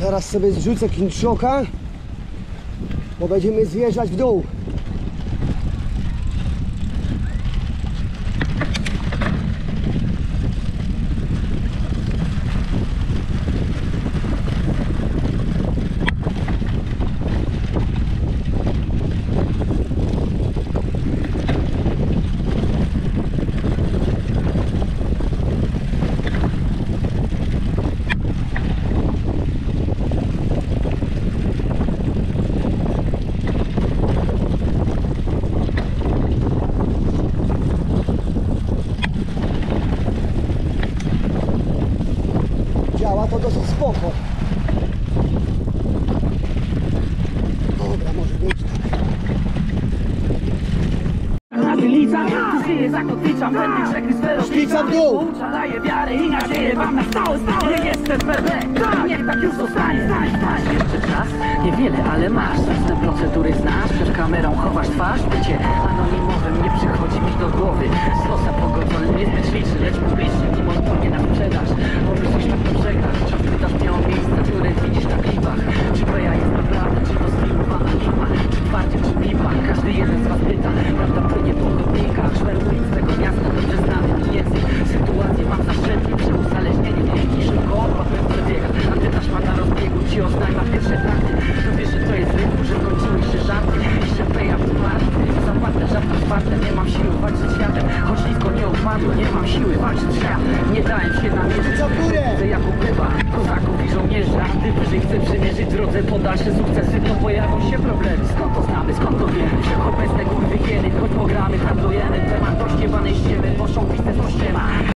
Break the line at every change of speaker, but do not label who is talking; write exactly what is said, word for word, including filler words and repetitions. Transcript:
Zaraz sobie zrzucę kinczoka, bo będziemy zjeżdżać w dół. Działa to dosyć spoko. Dobra, może być tak. Szpica w dół!
Daję wiarę i nadzieję wam na stałe, stałe. Nie jestem perfekt, niech tak już zostanie. Jeszcze czas, niewiele, ale masz. Zacne procedury znasz, przed kamerą chowasz twarz. Bycie anonimowym nie przychodzi mi do głowy. Z losem pogodzonym jest liczy, lecz publicznie nie montuję na sprzedaż. Może coś tak to przegrasz. Czas pytasz mnie o miejsca, które widzisz na klipach. Czy to ja jest naprawdę, czy to stylowana lipa, czy twardzie, czy lipa. Każdy jeden z was pyta, prawda płynie po chodnikach. Szmer ulic tego miasta, dobrze znany mi język. Sytuację mam zaszczętnie, przy uzależnieniu. I szybko odpadłem w przebiegach. A ty taśma na rozbiegu ci oznajma pierwsze trakty. To wiesz, że to jest rynku, że kończyły się żarty. I że peja w twarzy, zaparte, żarta czwarte. Nie mam siły walczyć z światem, choć nisko nie upadło. Nie mam siły walczyć z światem. Nie dałem się namierzyć, widzę jak upływa kozaków i żołnierzy. A ty wyżej chcę przymierzyć drodze po dalsze sukcesy. To pojawią się problemy, skąd to znamy, skąd to wiemy. Obecne kurwy hieny, choć pogramy, handlujemy temat rozdziewanej ściemy. Poszą pistę z kościema.